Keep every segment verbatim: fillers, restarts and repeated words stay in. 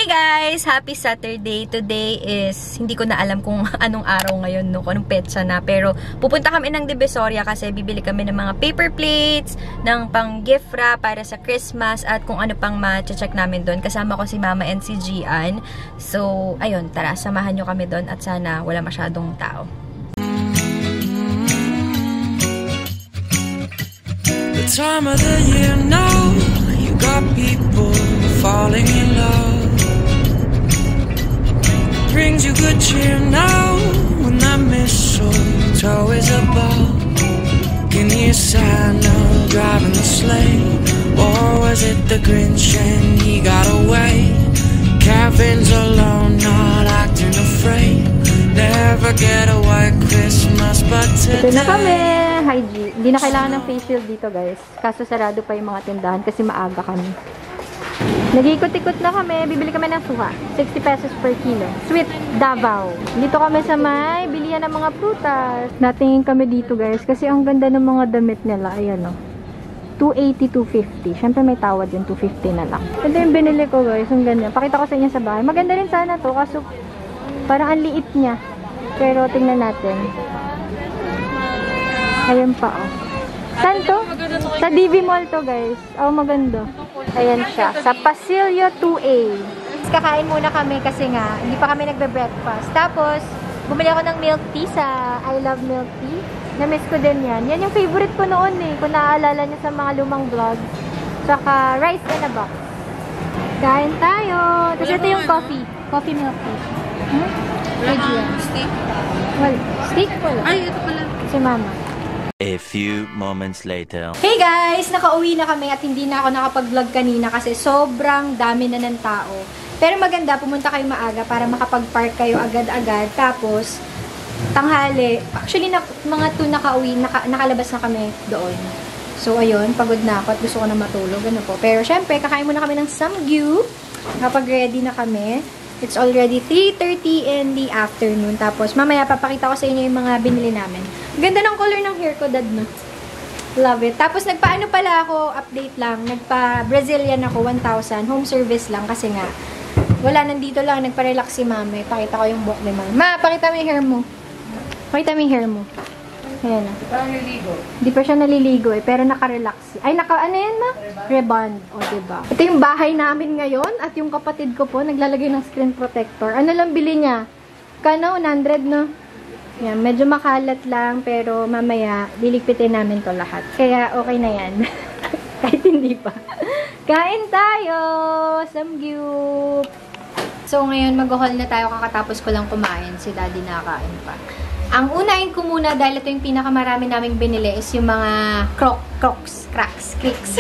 guys! Happy Saturday! Today is, hindi ko na alam kung anong araw ngayon, no? Kung anong petsa na. Pero, pupunta kami ng Divisoria kasi bibili kami ng mga paper plates, ng pang gift wrap para sa Christmas, at kung ano pang ma-check namin doon. Kasama ko si Mama and si Gian. So, ayun, tara, samahan nyo kami doon at sana wala masyadong tao. The time of the year now, you got people falling in love. Brings you good cheer now when that mistletoe is above. Can you Santa driving the sleigh, or was it the Grinch and he got away? Kevin's alone, not acting afraid. Never get a white Christmas, but today. Ito na kami! Hi G. Hindi na kailangan ng face shield dito guys. Kaso sarado pa yung mga tindahan kasi maaga kami. Nag-ikot-ikot na kami. Bibili kami ng suha. sixty pesos per kilo. Sweet Davao. Dito kami sa may bilihan ng mga prutas. Natingin kami dito guys. Kasi ang ganda ng mga damit nila. Ayan o. two eighty, two fifty. Siyempre may tawad yun. two fifty na lang. Ito yung binili ko guys. Ang ganyan. Pakita ko sa inyo sa bahay. Maganda rin sana to. Kaso parang ang liit niya. Pero tingnan natin. Ayan pa oh. Saan to? Sa D V Mall to guys. Oh, maganda. Ayan siya. Sa Pasilio two A. Kakain muna kami kasi nga, hindi pa kami nagbe-breakfast. Tapos, bumili ako ng milk tea sa I Love Milk Tea. Na-miss ko din yan. Yan yung favorite ko noon eh. Kung naaalala niyo sa mga lumang vlogs. Tsaka rice in a box. Kain tayo. Tapos ito yung coffee. Coffee milk tea. Hmm? Steak. Well, steak pala. Ay, ito pala. Si Mama. A few moments later. Hey guys! Nakauwi na kami at hindi na ako nakapag-vlog kanina kasi sobrang dami na ng tao. Pero maganda, pumunta kayo maaga para makapag-park kayo agad-agad. Tapos, tanghali. Actually, na, mga two nakauwi, naka, nakalabas na kami doon. So, ayun, pagod na ako at gusto ko na matulog. Ano po. Pero, syempre, kakain muna kami ng samgyu. Kapag-ready na kami. It's already three thirty in the afternoon. Tapos, mamaya papakita ko sa inyo yung mga binili namin. Ganda ng color ng hair ko, dad, no? Love it. Tapos, nagpaano pala ako, update lang. Nagpa-Brazilian ako, one thousand. Home service lang kasi nga, wala, nandito lang. Nagpa-relax si mama. Pakita ko yung buhok ni mama. Ma, pakita mo yung hair mo. Pakita mo yung hair mo. Ayan na. Parang naliligo. Hindi pa siya naliligo eh, pero naka-relax. Ay, naka, ano yan ma? Rebond. O, diba? Ito yung bahay namin ngayon at yung kapatid ko po, naglalagay ng screen protector. Ano lang bili niya? Kano? one hundred, no? Yan, medyo makalat lang, pero mamaya, liligpitin namin to lahat. Kaya, okay na yan. Kahit hindi pa. Kain tayo! Samgyup! So, ngayon, mag-haul na tayo kakatapos ko lang kumain. Si daddy nakain pa. Ang unahin ko muna, dahil ito yung pinakamarami naming binili, is yung mga croc, crocs, cracks, creaks.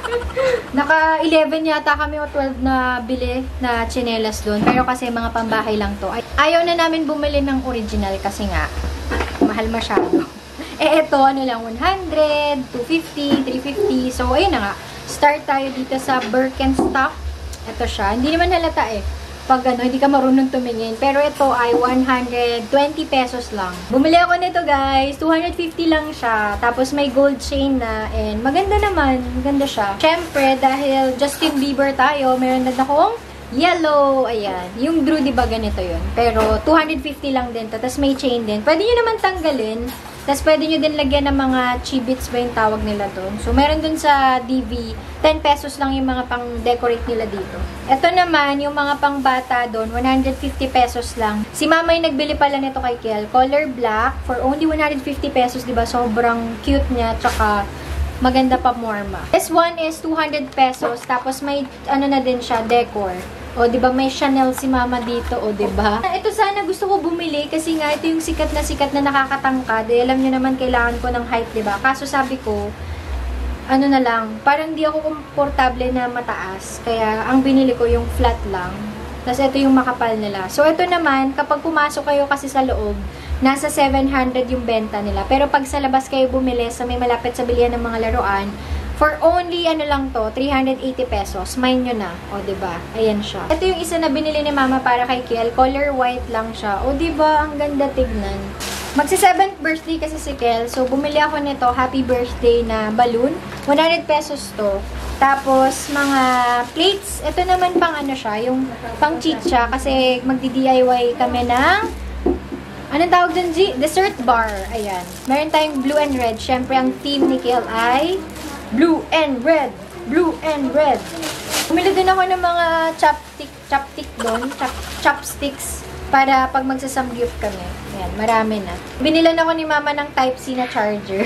Naka eleven yata kami o twelve na bili na tsinelas doon. Pero kasi mga pambahay lang to. Ay, ayaw na namin bumili ng original kasi nga, mahal masyado. Eh, ito, ano lang, one hundred, two fifty, three fifty. So, ayun na nga. Start tayo dito sa Birkenstock. Ito siya. Hindi naman halata eh. Pag ano, hindi ka marunong tumingin. Pero ito ay one hundred twenty pesos lang. Bumili ako nito guys. two hundred fifty lang siya. Tapos may gold chain na. And maganda naman. Maganda siya. Siyempre, dahil Justin Bieber tayo, meron na akong yellow. Ayan. Yung Drew, diba ganito yun? Pero two hundred fifty lang din to. Tapos may chain din. Pwede nyo naman tanggalin. Tapos pwede nyo din lagyan ng mga chibits ba yung tawag nila doon. So, meron dun sa D V, ten pesos lang yung mga pang-decorate nila dito. Ito naman, yung mga pang-bata doon, one hundred fifty pesos lang. Si mama yung nagbili pala nito kay Kiel. Color black, for only one hundred fifty pesos, diba? Sobrang cute niya, tsaka maganda pa morma. This one is two hundred pesos, tapos may, ano na din siya, decor. O, diba, may Chanel si mama dito, o, diba? Ito sana gusto ko bumili kasi nga ito yung sikat na sikat na nakakatangkad. Eh, alam nyo naman, kailangan ko ng height, diba? Kaso sabi ko, ano na lang, parang di ako komportable na mataas. Kaya, ang binili ko yung flat lang. Tapos, ito yung makapal nila. So, ito naman, kapag pumasok kayo kasi sa loob, nasa seven hundred yung benta nila. Pero, pag sa labas kayo bumili sa may malapit sa bilihan ng mga laruan, for only, ano lang to, three hundred eighty pesos. Mind nyo na. O, diba? Ayan siya. Ito yung isa na binili ni mama para kay Kiel. Color white lang siya. O, diba? Ang ganda tignan. Magsi-seventh birthday kasi si Kiel. So, bumili ako nito. Happy birthday na balloon. one hundred pesos to. Tapos, mga plates. Ito naman pang ano siya, yung pang chicha. Kasi magdi-D I Y kami ng, anong tawag dun, G? Dessert bar. Ayan. Meron tayong blue and red. Siyempre, ang theme ni Kel ay blue and red. Blue and red. Bumili din ako ng mga chopstick, chopstick doon. Chop, chopsticks. Para pag magsasamgyup kami. Ayan, marami na. Binilan ako ni Mama ng Type-C na charger.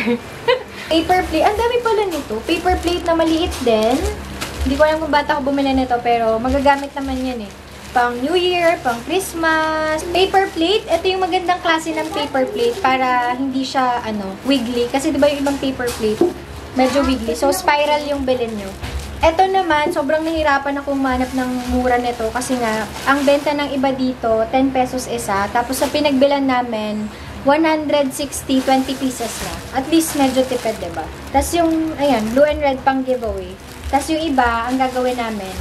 Paper plate. Ang dami pala nito. Paper plate na maliit din. Hindi ko alam kung ba't ako bumili nito, pero magagamit naman yan eh. Pang New Year, pang Christmas. Paper plate. Ito yung magandang klase ng paper plate para hindi siya, ano, wiggly. Kasi diba yung ibang paper plate, medyo wiggly. So, spiral yung bilhin nyo. Ito naman, sobrang nahirapan akong manap ng mura nito kasi nga, ang benta ng iba dito, ten pesos isa. Tapos sa pinagbilan namin, one hundred sixty, twenty pieces na. At least medyo tipid, diba? Tapos yung, ayan, blue and red pang giveaway. Tapos yung iba, ang gagawin namin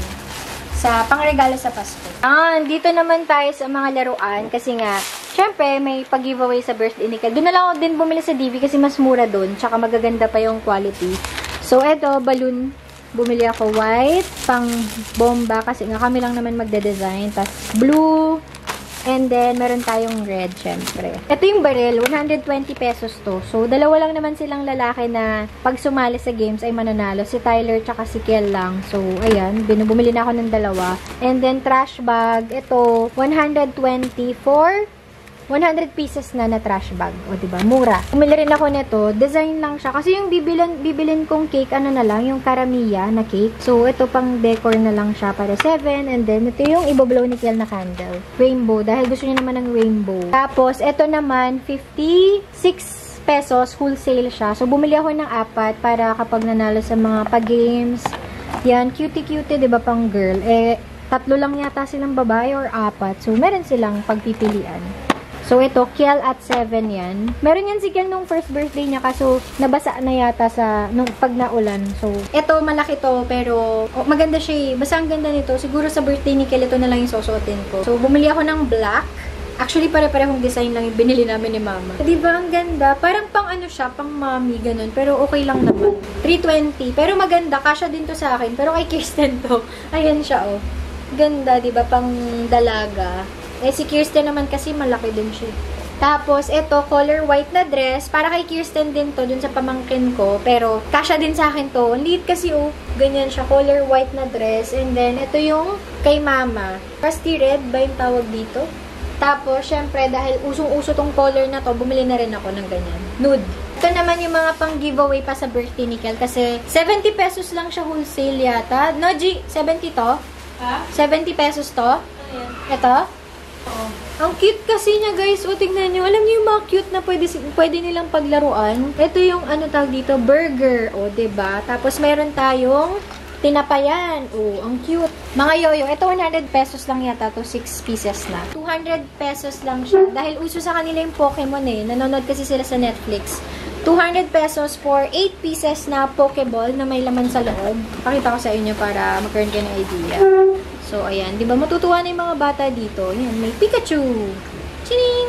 sa pangregalo sa Pasko. Ah, dito naman tayo sa mga laruan kasi nga, syempre, may pag-giveaway sa birthday ni Kel. Doon na lang ako din bumili sa D V kasi mas mura doon. Tsaka magaganda pa yung quality. So, eto, balloon. Bumili ako white, pang bomba, kasi nga kami lang naman magde-design. Tapos blue, and then meron tayong red, syempre. Ito yung barrel, one hundred twenty pesos to. So, dalawa lang naman silang lalaki na pag sumali sa games ay mananalo. Si Tyler tsaka si Kel lang. So, ayan, bumili na ako ng dalawa. And then, trash bag, ito, one hundred twenty for one hundred pieces na na trash bag. O, diba? Mura. Bumili rin ako nito. Design lang siya. Kasi yung bibilin, bibilin kong cake, ano na lang, yung Karamiya na cake. So, ito pang decor na lang siya para seven. And then, ito yung ibablow ni Kel na candle. Rainbow. Dahil gusto niya naman ng rainbow. Tapos, ito naman, fifty-six pesos. Wholesale siya. So, bumili ako ng apat para kapag nanalo sa mga pag-games. Yan. Cutie-cutie, diba, pang girl. Eh, tatlo lang yata silang babae or apat. So, meron silang pagpipilian. So, ito, Kel at seven yan. Meron yan si Kel nung first birthday niya, kaso nabasa na yata sa, nung pag naulan. So, ito, malaki to, pero oh, maganda siya eh. Basta ang ganda nito. Siguro sa birthday ni Kel, ito na lang yung susuotin ko. So, bumili ako ng black. Actually, pare-parehong design lang yung binili namin ni Mama. Diba, ang ganda? Parang pang ano siya, pang mommy, ganun. Pero okay lang naman. three twenty. Pero maganda, kasya din to sa akin. Pero kay Kirsten to. Ayan siya, oh. Ganda, diba? Pang dalaga. Eh, si Kirsten naman kasi malaki din siya. Tapos, ito, color white na dress. Para kay Kirsten din to, dun sa pamangkin ko. Pero, kasya din sa akin to. Liit kasi, oh. Ganyan siya. Color white na dress. And then, ito yung kay Mama. Rusty red ba yung tawag dito? Tapos, syempre, dahil usong-uso tong color na to, bumili na rin ako ng ganyan. Nude. Ito naman yung mga pang giveaway pa sa birthday ni Kel. Kasi, seventy pesos lang siya wholesale yata. No, G? seventy to? Ha? seventy pesos to? Ayan. Ito? Oh. Ang cute kasi niya, guys. O, tingnan nyo. Alam niyo yung mga cute na pwede, pwede nilang paglaruan. Ito yung, ano tawag dito, burger. O, diba? Tapos, meron tayong tinapayan. O, ang cute. Mga yoyo. Ito, one hundred pesos lang yata to. six pieces na. two hundred pesos lang siya. Dahil uso sa kanila yung Pokemon eh. Nanonood kasi sila sa Netflix. two hundred pesos for eight pieces na Pokeball na may laman sa loob. Pakita ko sa inyo para magkaroon kayo ng idea. So, ayan. Diba matutuwa na yung mga bata dito? Ayan, may Pikachu. Chining!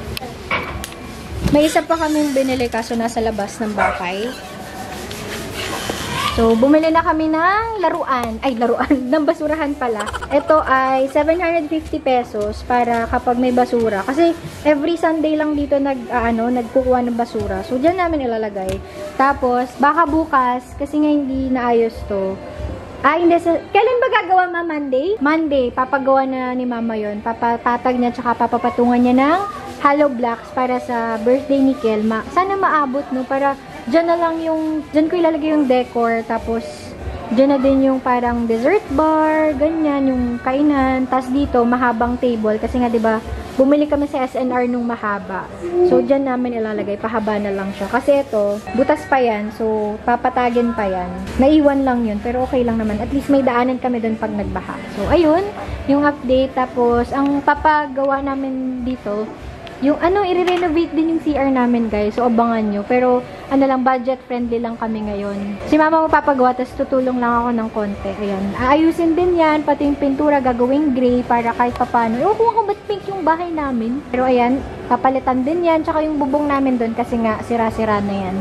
May isa pa kaming binili kaso nasa labas ng bahay. So, bumili na kami ng laruan. Ay, laruan. ng basurahan pala. Ito ay seven hundred fifty pesos para kapag may basura. Kasi, every Sunday lang dito nag, uh, ano, nagkukuha ng basura. So, dyan namin ilalagay. Tapos, baka bukas, kasi nga hindi naayos to. Ah, hindi. Sa, kailan ba gagawa, ma? Monday? Monday. Papagawa na ni Mama yon. Papatatag niya, tsaka papapatungan niya ng hollow blocks para sa birthday ni Kel. Ma sana maabot, no? Para dyan na lang yung, dyan ko ilalagay yung decor. Tapos, dyan na din yung parang dessert bar, ganyan, yung kainan. Tapos dito, mahabang table. Kasi nga, diba, bumili kami sa S N R nung mahaba. So, dyan namin ilalagay. Pahaba na lang siya. Kasi ito, butas pa yan. So, papatagin pa yan. Naiwan lang yun. Pero okay lang naman. At least may daanan kami dun pag nagbaha. So, ayun. Yung update. Tapos, ang papagawa namin dito, yung ano, i-renovate din yung C R namin, guys. So, abangan nyo. Pero, ano lang, budget-friendly lang kami ngayon. Si Mama mapapagawa, tapos tutulong lang ako ng konti. Ayan. Aayusin din yan. Pati yung pintura, gagawing gray para kahit papano. Ewan ko kung ba't pink yung bahay namin. Pero, ayan, papalitan din yan. Tsaka yung bubong namin doon kasi nga, sira-sira na yan.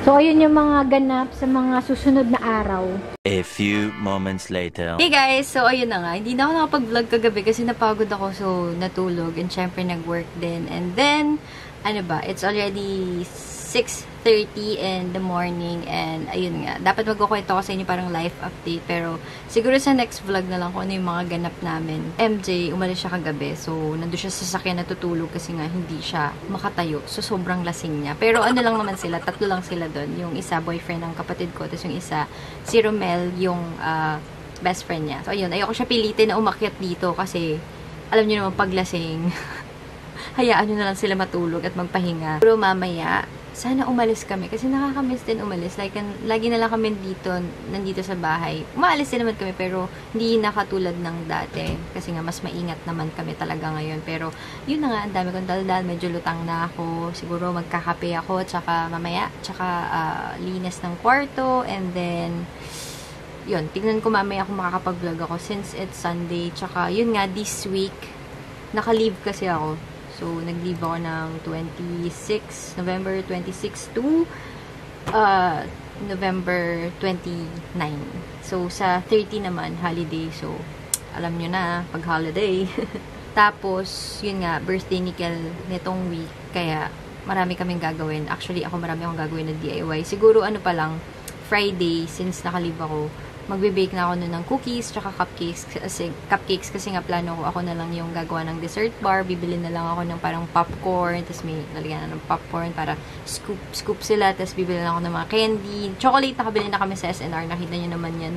So, ayun yung mga ganap sa mga susunod na araw. A few moments later. Hey guys, so ayun na nga. Hindi na ako nakapag-vlog kagabi kasi napagod ako, so natulog. And syempre nag-work din. And then, ano ba, it's already six thirty in the morning. And ayun nga, dapat magkukwento ko sa inyo parang life update. Pero siguro sa next vlog na lang kung ano yung mga ganap namin. M J, umalis siya kagabi. So, nandun siya sa sasakyan natutulog kasi nga hindi siya makatayo. So, sobrang lasing niya. Pero ano lang naman sila, tatlo lang sila doon. Yung isa, boyfriend ng kapatid ko. Tapos yung isa, si Romel, yung uh, best friend niya. So, ayun, ayoko siya pilitin na umakyat dito kasi alam niyo naman, paglasing, hayaan nyo na lang sila matulog at magpahinga. Pero mamaya, sana umalis kami. Kasi nakakamiss din umalis. Like, lagi na lang kami dito, nandito sa bahay. Umaalis din naman kami, pero hindi nakatulad ng dati. Kasi nga, mas maingat naman kami talaga ngayon. Pero, yun na nga, ang dami kong daldal. Medyo lutang na ako. Siguro, magkakape ako. Tsaka, mamaya. Tsaka, uh, linis ng kwarto. And then, yun. Tignan ko mamaya kung makakapag-vlog ako. Since it's Sunday. Tsaka, yun nga, this week, naka-leave kasi ako. So, nag-leave ako ng twenty-six, November twenty-six to uh, November twenty-nine. So, sa thirty naman, holiday. So, alam nyo na, pag holiday. Tapos, yun nga, birthday ni Kel nitong week. Kaya, marami kaming gagawin. Actually, ako marami akong gagawin na D I Y. Siguro, ano pa lang, Friday, since naka-leave ako, magbe-bake na ako nun ng cookies, tsaka cupcakes kasi, cupcakes kasi nga plano ko, ako na lang yung gagawa ng dessert bar, bibili na lang ako ng parang popcorn, tapos may lalagyan na ng popcorn para scoop, scoop sila, tapos bibili na ako ng mga candy, chocolate, nakabili na kami sa S N R, nakita nyo naman yan.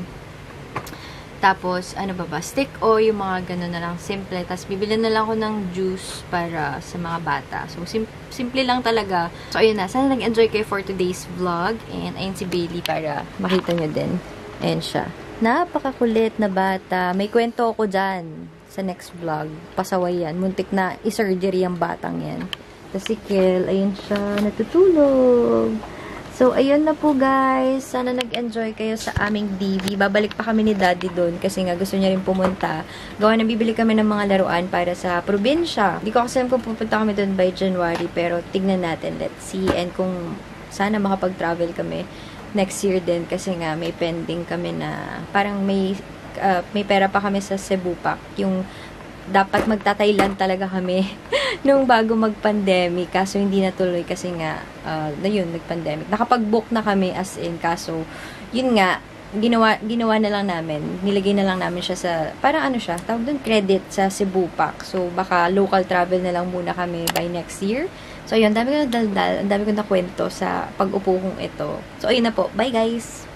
Tapos, ano ba ba, stick o yung mga gano'n na lang, simple, tapos bibili na lang ako ng juice para sa mga bata. So, sim simple lang talaga. So, ayun na, sana nag-enjoy kayo for today's vlog, and ayun si Bailey para makita nyo din. Ayan siya. Napakakulit na bata. May kwento ako dyan sa next vlog. Pasaway yan. Muntik na i-surgery ang batang yan. Tapos si Kel, ayun siya, natutulog. So, ayun na po guys. Sana nag-enjoy kayo sa aming D V. Babalik pa kami ni Daddy doon kasi nga gusto niya rin pumunta. Gawa na bibili kami ng mga laruan para sa probinsya. Hindi ko kasi alam kung pupunta kami doon by January, pero tignan natin. Let's see. And kung sana makapag-travel kami next year din kasi nga may pending kami na parang may uh, may pera pa kami sa Cebu Pack. Yung dapat magta-Thailand talaga kami nung bago mag-pandemic kaso hindi natuloy kasi nga uh, na yun, nag-pandemic. Nakapag-book na kami as in kaso yun nga ginawa ginawa na lang namin. Nilagay na lang namin siya sa parang ano siya, tawag doon credit sa Cebu Pack. So baka local travel na lang muna kami by next year. So, ayun, dami ko na daldal, ang dami ko na kwento sa pag-upo kong ito. So, ayun na po. Bye, guys!